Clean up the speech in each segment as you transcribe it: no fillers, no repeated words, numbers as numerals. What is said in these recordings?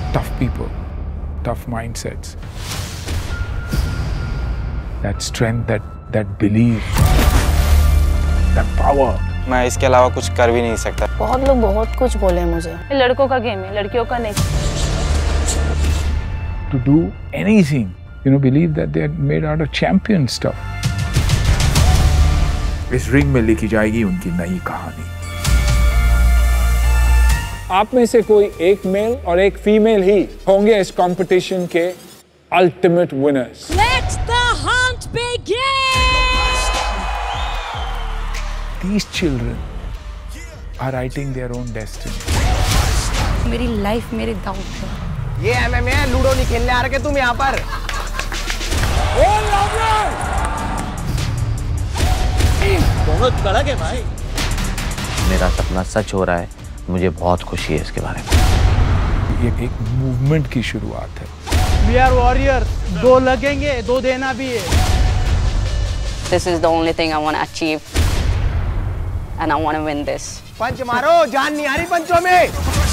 tough people, tough mindsets. That strength, that belief, that power. मैं इसके अलावा कुछ कर भी नहीं सकता। बहुत लोग बहुत कुछ बोले मुझे। लड़कों का गेम है, लड़कियों का नहीं। To do anything, believe that they are made out of champion stuff. इस रिंग में लिखी जाएगी उनकी नई कहानी। आप में से कोई एक मेल और एक फीमेल ही होंगे इस कंपटीशन के ultimate winners. Let the hunt begin! These children are writing their own destiny. मेरी लाइफ मेरे दांव पे। ये MMA है, लूडो नहीं खेलने आ रहे तुम यहाँ पर। बहुत कड़क है भाई। मेरा सपना सच हो रहा है, मुझे बहुत खुशी है इसके बारे में। ये एक मूवमेंट की शुरुआत है। We are warriors, दो लगेंगे, दो देना भी है। This is the only thing I want to achieve, and I want to win this. पंच मारो, जान नहीं आ रही पंचों में।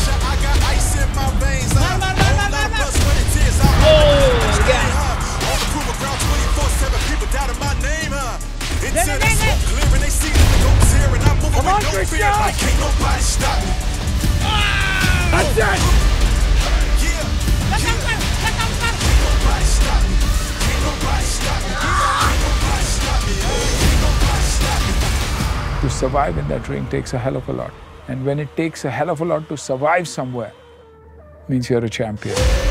To survive in that ring takes a hell of a lot. And when it takes a hell of a lot to survive somewhere, means you're a champion.